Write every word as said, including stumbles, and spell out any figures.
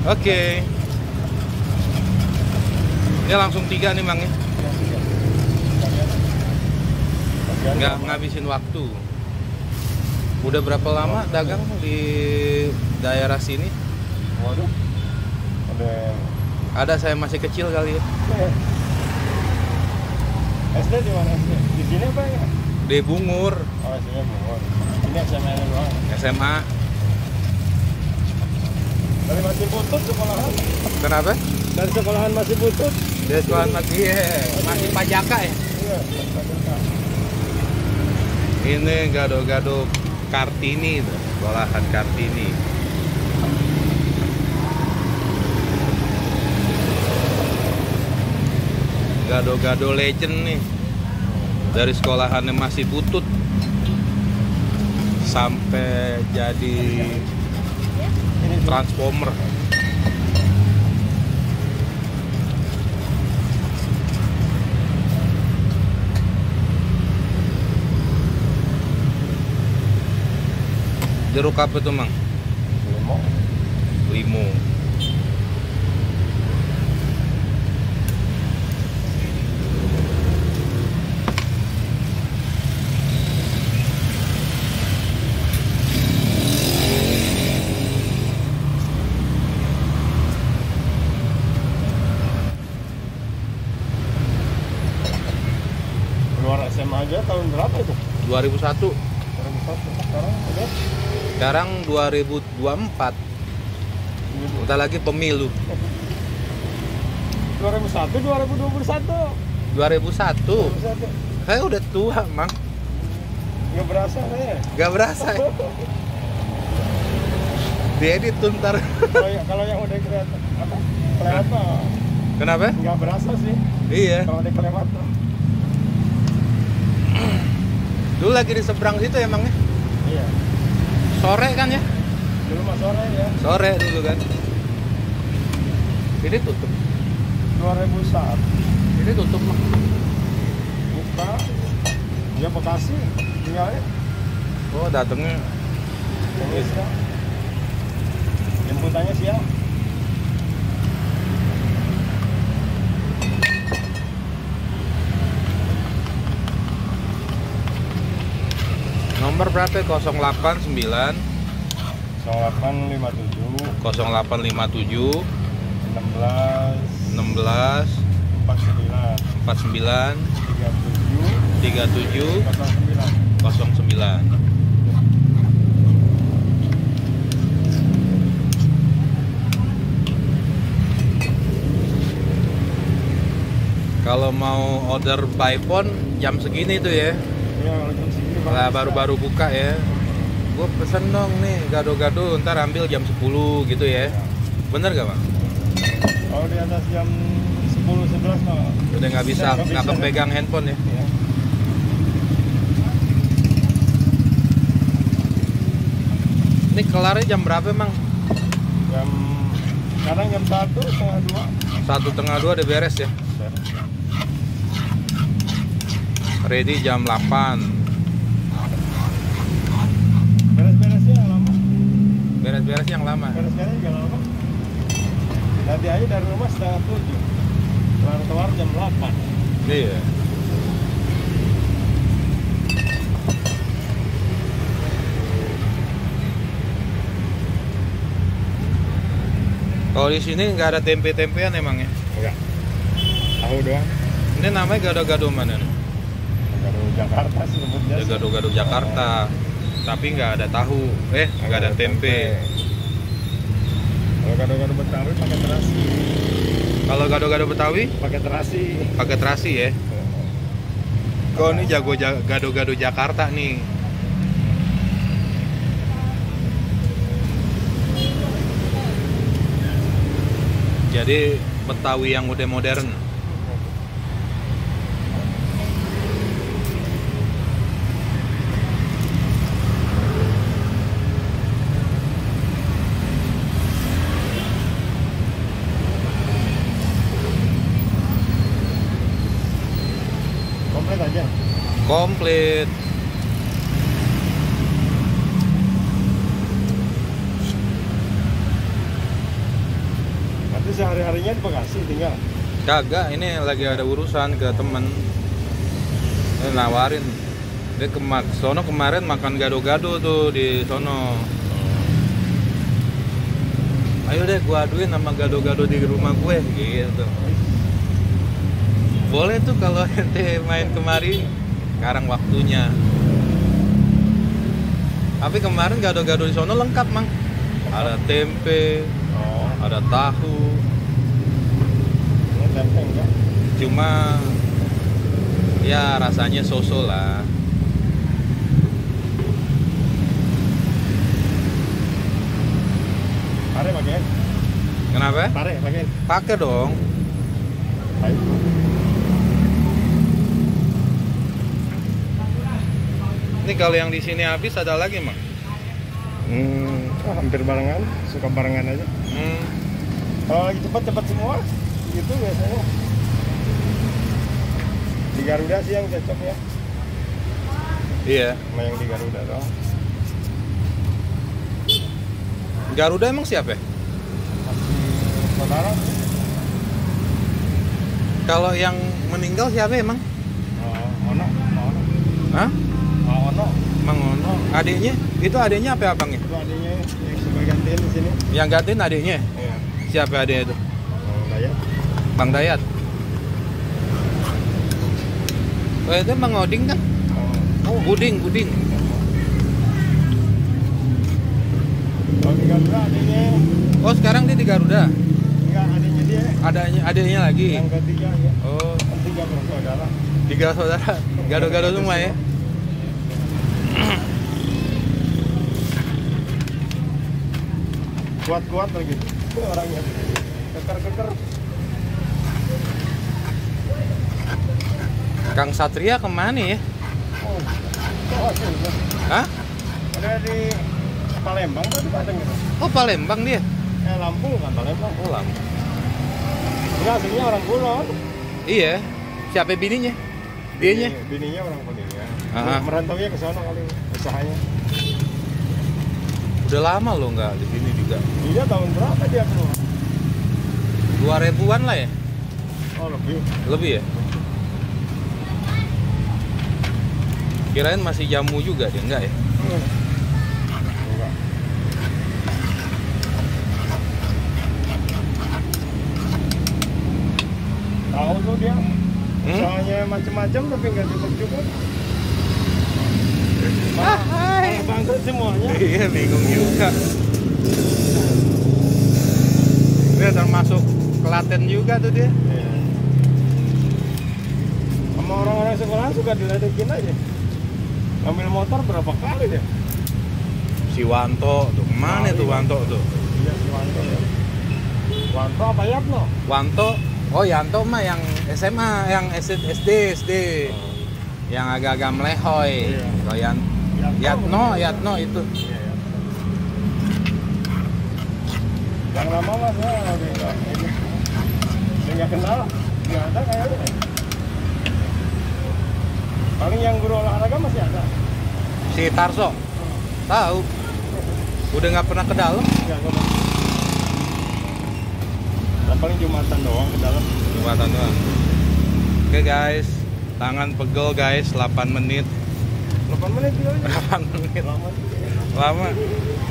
Oke. Ini langsung tiga nih Mang ya. Nggak ngabisin waktu. Udah berapa lama dagang di daerah sini? Waduh. Ada. Ada saya masih kecil kali ya. S D di mana S D? Di sini apa ya? Di Bungur. Oh, S D Bungur. Ini S M A doang. S M A. Dari masih butut sekolahan. Kenapa? Dari sekolahan masih butut. Dari sekolahan masih yeah. masih pajaka ya. Iya, pajaka. Ini gado-gado Kartini, tuh. Sekolahan Kartini. Gado-gado legend nih. Dari sekolahannya masih butut sampai jadi transformer. Jeruk apa tuh Mang? Limo. Limo. Keluar S M A aja tahun berapa itu? dua ribu satu. dua ribu satu. Sekarang udah Sekarang dua ribu dua puluh empat. Udah lagi pemilu. dua ribu satu, dua ribu dua puluh satu. dua ribu satu. dua ribu satu. Saya udah tua, Mang. Nggak berasa saya. Gak berasa. Ya? Diedit tuh ntar. Kalau yang, kalau yang udah kelihatan apa? Kelewat mah Kenapa? nggak berasa sih. Iya. Kalau udah kelewat tuh. Dulu lagi di seberang situ emangnya. Iya. Sore kan ya? Dulu mah sore ya. Sore dulu kan. Ini tutup. dua ribu satu. Ini tutup Mang. Buka. Ya Bekasi. Tinggalnya. Oh, datangnya Ini siang. Jemputannya siang. nomor berapa? nol delapan sembilan nol delapan lima tujuh nol delapan lima tujuh enam belas enam belas empat sembilan empat sembilan tiga tujuh tiga tujuh nol sembilan. nol sembilan. Kalau mau order by phone jam segini tuh ya. Iya, kalau jam segini Lah baru-baru buka ya. Gue pesen dong nih gado-gado, ntar ambil jam sepuluh gitu ya. Bener gak Bang? kalau di atas jam sepuluh sebelas mah Udah nggak bisa, Nggak nggak bisa. kepegang handphone ya. ya. Ini kelarnya jam berapa Mang? Jam kadang jam satu setengah dua. Satu tengah dua udah beres ya. Ready jam delapan. Beres-beresnya yang lama. Beres-beres yang lama. Beres-beresnya jangan lama. Nanti aja dari rumah setengah tujuh. Keluar-keluar jam delapan. Iya. Kalau di sini nggak ada tempe-tempean emang ya? Enggak. Tahu doang. Ini namanya gado-gado mana nih? Gado Jakarta sih sebutnya. Ya, gado-gado Jakarta. Tapi nggak ada tahu, eh nggak ada tempe. Kalau gado-gado Betawi pakai terasi. Kalau gado-gado Betawi Pakai terasi. pakai terasi ya. Kau ini jago ja- gado-gado Jakarta nih. Jadi Betawi yang udah modern. Komplit aja. Komplit. Itu sehari-harinya di Bekasi tinggal? Kagak, ini lagi ada urusan ke temen. Ini nawarin. Dia ke sono kemarin makan gado-gado tuh di sono. Ayo deh gua aduin sama gado-gado di rumah gue gitu. Boleh tuh kalau ente main kemari, sekarang waktunya. Tapi kemarin gado-gado di sono lengkap, Mang. Ada tempe, Oh, ada tahu. ini tempe enggak? Cuma ya rasanya so-so lah. Pare pakai? Kenapa? Pare pakai? Pakai dong. Baik. Ini kalau yang di sini habis ada lagi, Mang. Hmm, oh, hampir barengan, suka barengan aja. Hmm. Kalau lagi cepat-cepat semua, gitu biasanya. Di Garuda sih yang cocok ya, Iya. sama yang di Garuda doang. Garuda emang siapa ya? Masih saudara. Kalau yang meninggal siapa emang? Oh, Ono, Ono, Hah? oh, Ono. Mang Ono. Adiknya? Itu adiknya apa abangnya? Itu adiknya yang sebagai gantiin di sini. Yang gantiin adiknya? Iya. Siapa adiknya itu? Oh, Dayat. Bang Dayat. Oh itu Bang Oding kan? Oh, Buding, Buding. kalau di Garuda adiknya, Oh sekarang dia di Garuda. enggak adiknya dia. Adanya adiknya lagi. Yang ketiga ya. Oh, Kan tiga bersaudara. tiga saudara. Gado-gado semua ya. Kuat-kuat lagi orangnya, keker-keker. Kang Satria kemana ya? Oh, oh, ada. Hah? Ada di Palembang tadi Padang gitu. Oh Palembang dia. Eh Lampung kan Palembang. Oh lama. Enggak, aslinya orang Kulon. Iya. Siapa bininya? Dianya? Bini- Bininya orang Kuningan. Aha. Merantaunya ke sana kali usahanya. Udah lama lo nggak di sini juga. Iya, tahun berapa dia keluar? Dua ribuan lah ya? Oh, lebih. Lebih ya? Kirain masih jamu juga dia, enggak ya? Hmm. Enggak. Tahu tuh dia. Hmm? Usahanya macam-macam tapi nggak cukup-cukup. Ah, hai. Malah bangkrut semuanya. Iya, bingung juga. Dia termasuk Klaten juga tuh dia. Iya. Sama orang-orang sekolah suka diledekin aja. Ambil motor berapa kali deh? Si Wanto tuh, mana Oh, tuh iya. Wanto tuh? Iya, si Wanto ya. Wanto apa Yatno? Wanto, oh Yanto mah yang S M A, yang S D, S D. Yang agak-agak melehoy. Iya. Kalau Yan, Yatno, Yatno itu. Iya, ya. Yang lama mas ya, oke, enggak. Saya nggak kenal, nggak ada kayaknya. Paling yang guru olahraga masih ada. Si Tarso, tahu. Udah nggak pernah ke dalam. Nggak ada. Dan paling jumatan doang ke dalam. Jumatan doang. Oke guys, tangan pegel guys, delapan menit. delapan menit juga. delapan menit. Lama. Lama.